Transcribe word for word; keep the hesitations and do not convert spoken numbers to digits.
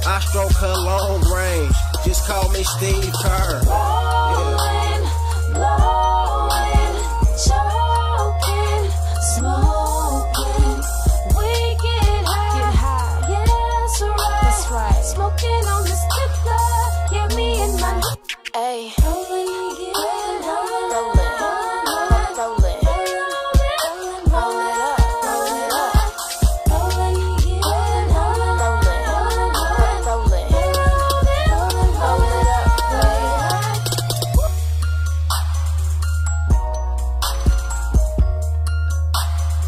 I stroke her long range. Just call me Steve Kerr. Yeah.